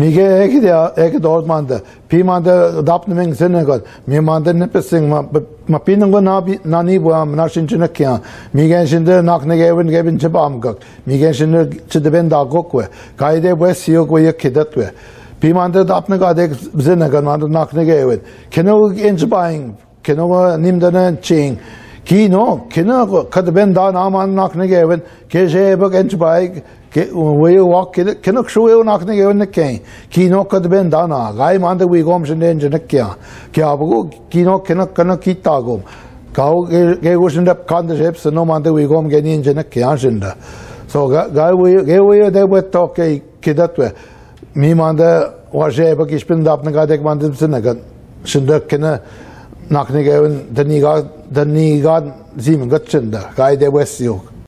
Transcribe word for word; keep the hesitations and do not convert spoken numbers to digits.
Mige eki de eki dort manda. Pi manda dapne meng senegot. Mi manda ne pesing ma ma pinang na na ni bo am na shin china kya. Mige shin de nak ne gevin gevin chbam gok. Mige shin de chden da gokwe. Kaide bo siyo ko ye kidatwe. Pi manda dapne ga de senegot manda nak ne gevin. Keno inch buying. Keno nim de ching. Kino kino kadben da na man nak ne gevin. Ke je bo inch buying. We walk cannot show you knock the given the king. Kino could been done. Guy man the we gomes in the engine. Kiabu Kino cannot cannot keep tagum. Cow gave in the concepts and no man the we gom get engine a kianjinda. So guy we gave away they were talk a kid that way. Me man the was a bookish pinned up the gadek man the synagogue. Shinda kenna knock the given the knee god the knee god zim got chinder. Guy they west you.